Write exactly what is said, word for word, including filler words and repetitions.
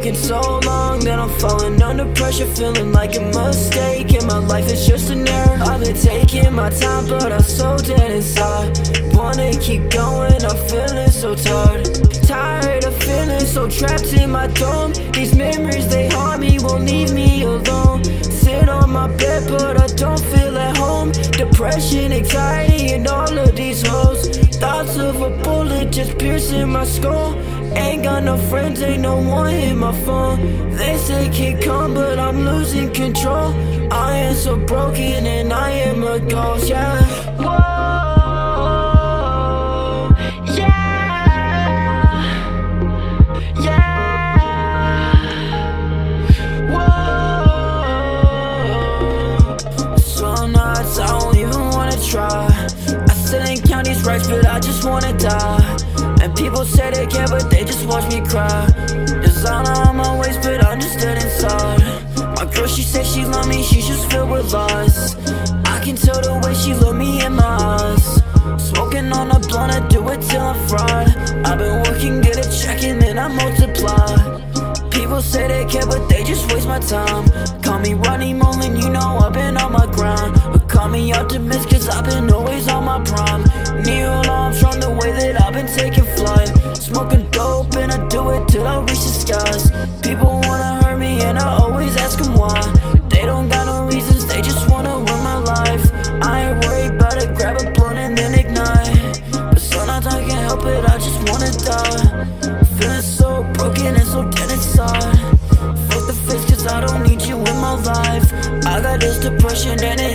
taking so long that I'm falling under pressure, feeling like a mistake, and my life is just an error. I've been taking my time, but I'm so dead inside. Wanna keep going, I'm feeling so tired. Tired of feeling so trapped in my dome. These memories, they haunt me, won't leave me alone. Sit on my bed, but I don't feel at home. Depression, anxiety, and all of these hoes. Thoughts of a bullet just piercing my skull. Ain't got no friends, ain't no one in my phone. They say keep calm, but I'm losing control. I am so broken and I am a ghost, yeah. Whoa, yeah, yeah. Whoa. Some nights I don't even wanna try. I still ain't count these rights, but I just wanna die. And people say they care, but they just watch me cry. Designer on my waist, but I'm just dead inside. My girl, she said she love me, she's just filled with lies. I can tell the way she look me in my eyes. Smoking on a blunt, I do it till I'm fried. I've been working, get a check, and then I multiply. People say they care, but they just waste my time. Call me Ronnie Mullen, you know I've been on my grind. But call me optimist, cause I've been always on my prime. Neil Armstrong, the way that I've been taking flight. Smoking dope and I do it till I reach the skies. People wanna hurt me and I always ask them why. They don't got no reasons, they just wanna ruin my life. I ain't worried about it, grab a blunt and then ignite. But sometimes I can't help it, I just wanna die. Feeling so broken and so dead inside. Fuck the face, cause I don't need you in my life. I got this depression and it